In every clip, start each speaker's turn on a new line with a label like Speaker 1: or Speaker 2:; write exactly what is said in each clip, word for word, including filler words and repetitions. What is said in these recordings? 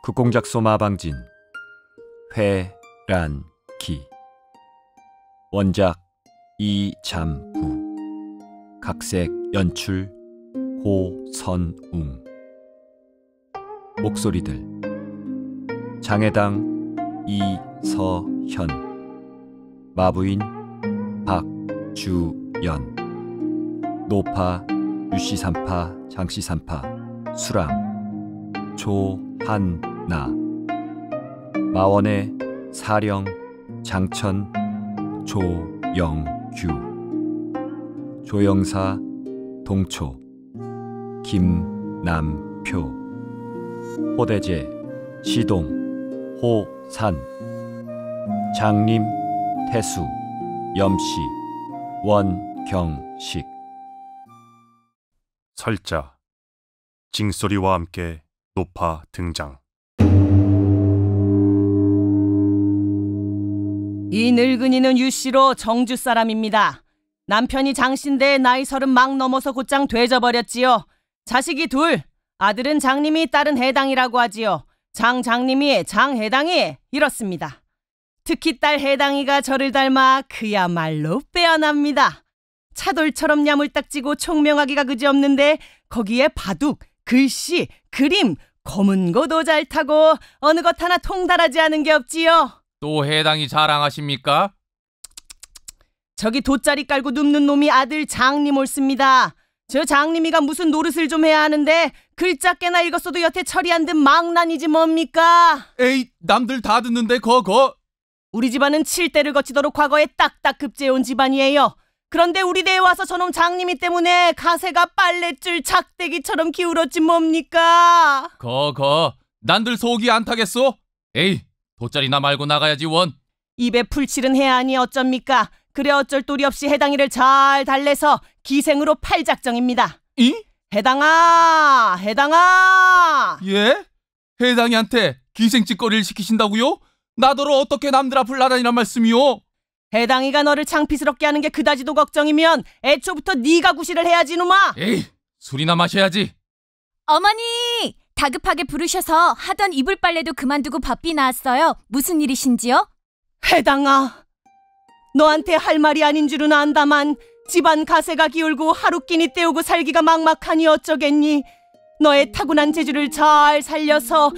Speaker 1: 극공작소 마방진 회란기 원작 이잠부 각색 연출 고선웅 목소리들 장해당 이서현 마부인 박주연 노파 유씨삼파 장씨삼파 수랑 조한나 마원의 사령 장천 조영규 조영사 동초 김남표 호대제 시동 호산 장림 태수 염씨 원경식
Speaker 2: 설자 징소리와 함께 노파 등장.
Speaker 3: 이 늙은이는 유씨로 정주 사람입니다. 남편이 장씨인데 나이 서른 막 넘어서 곧장 되져버렸지요. 자식이 둘, 아들은 장님이, 딸은 해당이라고 하지요. 장 장님이, 장 해당이 이렇습니다. 특히 딸 해당이가 저를 닮아 그야말로 빼어납니다. 차돌처럼 야물딱지고 총명하기가 그지없는데 거기에 바둑, 글씨, 그림, 검은 고도 잘 타고 어느 것 하나 통달하지 않은 게 없지요.
Speaker 4: 또 해당이 자랑하십니까?
Speaker 3: 저기 돗자리 깔고 눕는 놈이 아들 장님 옳습니다. 저 장님이가 무슨 노릇을 좀 해야 하는데 글자 깨나 읽었어도 여태 처리 안 된 망난이지 뭡니까?
Speaker 4: 에이, 남들 다 듣는데 거거.
Speaker 3: 우리 집안은 칠대를 거치도록 과거에 딱딱 급제해온 집안이에요. 그런데 우리 대에 와서 저놈 장님이 때문에 가세가 빨랫줄 작대기처럼 기울었지 뭡니까?
Speaker 4: 거거, 난들 속이 안 타겠소? 에이, 돗자리나 말고 나가야지 원.
Speaker 3: 입에 풀칠은 해야 하니 어쩝니까? 그래 어쩔 도리 없이 해당이를 잘 달래서 기생으로 팔작정입니다.
Speaker 4: 이?
Speaker 3: 해당아, 해당아.
Speaker 4: 예? 해당이한테 기생짓거리를 시키신다고요? 나더러 어떻게 남들 앞을 나다니란 말씀이요?
Speaker 3: 해당이가 너를 창피스럽게 하는 게 그다지도 걱정이면 애초부터 네가 구실을 해야지 놈아.
Speaker 4: 에이, 술이나 마셔야지.
Speaker 5: 어머니! 다급하게 부르셔서 하던 이불 빨래도 그만두고 바삐 나왔어요. 무슨 일이신지요?
Speaker 3: 해당아, 너한테 할 말이 아닌 줄은 안다만 집안 가세가 기울고 하루 끼니 때우고 살기가 막막하니 어쩌겠니? 너의 타고난 재주를 잘 살려서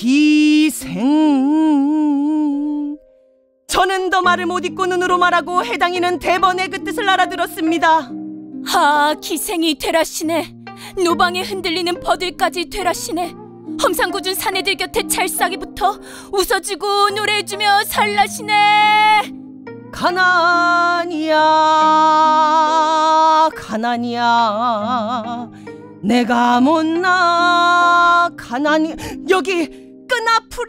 Speaker 3: 기생. 저는 더 말을 못 잇고 눈으로 말하고 해당이는 대번에 그 뜻을 알아들었습니다.
Speaker 5: 아, 기생이 되라시네. 노방에 흔들리는 버들까지 되라시네. 험상궂은 사내들 곁에 찰싸기부터 웃어주고 노래해주며 살라시네.
Speaker 3: 가난이야, 가난이야, 내가 못나 가난이. 여기 끈앞풀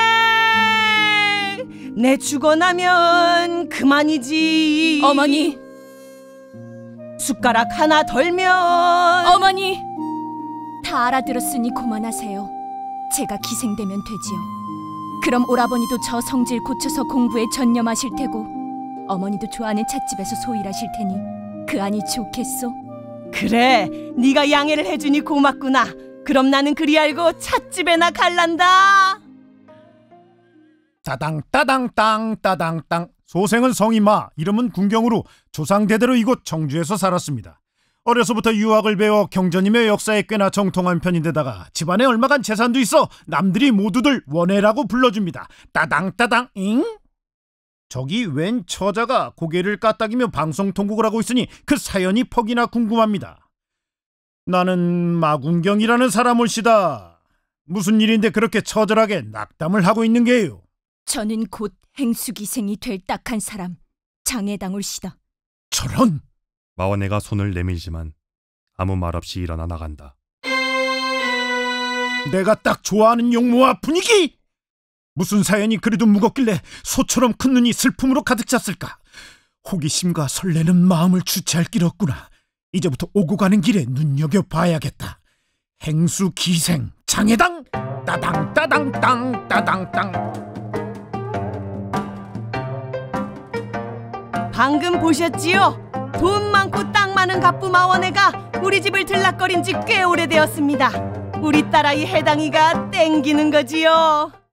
Speaker 3: 있네. 내 죽어나면 그만이지.
Speaker 5: 어머니,
Speaker 3: 숟가락 하나 덜면.
Speaker 5: 어머니, 다 알아들었으니 그만하세요. 제가 기생되면 되지요. 그럼 오라버니도 저 성질 고쳐서 공부에 전념하실 테고 어머니도 좋아하는 찻집에서 소일하실 테니 그 안이 좋겠소?
Speaker 3: 그래, 네가 양해를 해주니 고맙구나. 그럼 나는 그리 알고 찻집에나 갈란다.
Speaker 6: 따당 따당 땅 따당 땅. 소생은 성이마, 이름은 군경으로 조상대대로 이곳 정주에서 살았습니다. 어려서부터 유학을 배워 경전이며 역사에 꽤나 정통한 편인데다가 집안에 얼마간 재산도 있어 남들이 모두들 원해라고 불러줍니다. 따당 따당 잉? 저기 웬 처자가 고개를 까딱이며 방송 통곡을 하고 있으니 그 사연이 퍽이나 궁금합니다. 나는 마군경이라는 사람 올시다. 무슨 일인데 그렇게 처절하게 낙담을 하고 있는 게요?
Speaker 5: 저는 곧 행수기생이 될 딱한 사람 장해당올시다.
Speaker 6: 저런!
Speaker 2: 마원애가 손을 내밀지만 아무 말 없이 일어나 나간다.
Speaker 6: 내가 딱 좋아하는 용모와 분위기! 무슨 사연이 그래도 무겁길래 소처럼 큰 눈이 슬픔으로 가득 찼을까? 호기심과 설레는 마음을 주체할 길 없구나. 이제부터 오고 가는 길에 눈여겨봐야겠다. 행수기생 장해당 따당 따당 땅 따당 땅.
Speaker 3: 방금 보셨지요? 돈 많고 땅 많은 갑부 마원애가 우리 집을 들락거린 지 꽤 오래되었습니다. 우리 딸아이 해당이가 땡기는 거지요.